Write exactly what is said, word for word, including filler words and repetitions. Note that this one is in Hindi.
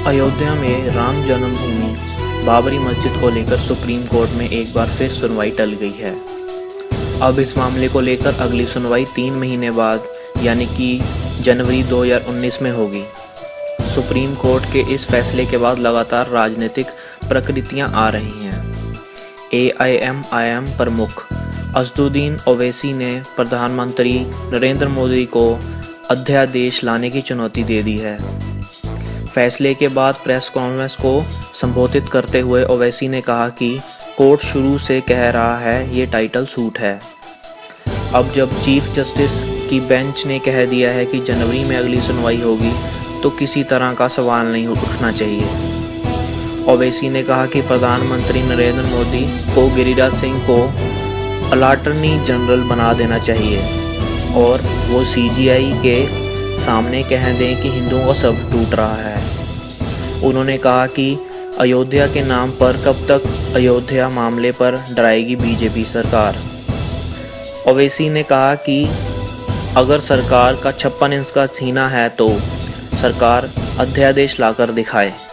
अयोध्या में राम जन्मभूमि बाबरी मस्जिद को लेकर सुप्रीम कोर्ट में एक बार फिर सुनवाई टल गई है। अब इस मामले को लेकर अगली सुनवाई तीन महीने बाद यानी कि जनवरी दो हज़ार उन्नीस में होगी। सुप्रीम कोर्ट के इस फैसले के बाद लगातार राजनीतिक प्रकृतियां आ रही हैं। ए आई एम आई एम प्रमुख असदुद्दीन ओवैसी ने प्रधानमंत्री नरेंद्र मोदी को अध्यादेश लाने की चुनौती दे दी है। फैसले के बाद प्रेस कॉन्फ्रेंस को संबोधित करते हुए ओवैसी ने कहा कि कोर्ट शुरू से कह रहा है ये टाइटल सूट है। अब जब चीफ जस्टिस की बेंच ने कह दिया है कि जनवरी में अगली सुनवाई होगी तो किसी तरह का सवाल नहीं उठना चाहिए। ओवैसी ने कहा कि प्रधानमंत्री नरेंद्र मोदी को गिरिराज सिंह को अटॉर्नी जनरल बना देना चाहिए और वो सी जी आई के सामने कह दें कि हिंदुओं का सब टूट रहा है। उन्होंने कहा कि अयोध्या के नाम पर कब तक अयोध्या मामले पर डराएगी बीजेपी सरकार। ओवैसी ने कहा कि अगर सरकार का छप्पन इंच का सीना है तो सरकार अध्यादेश लाकर दिखाए।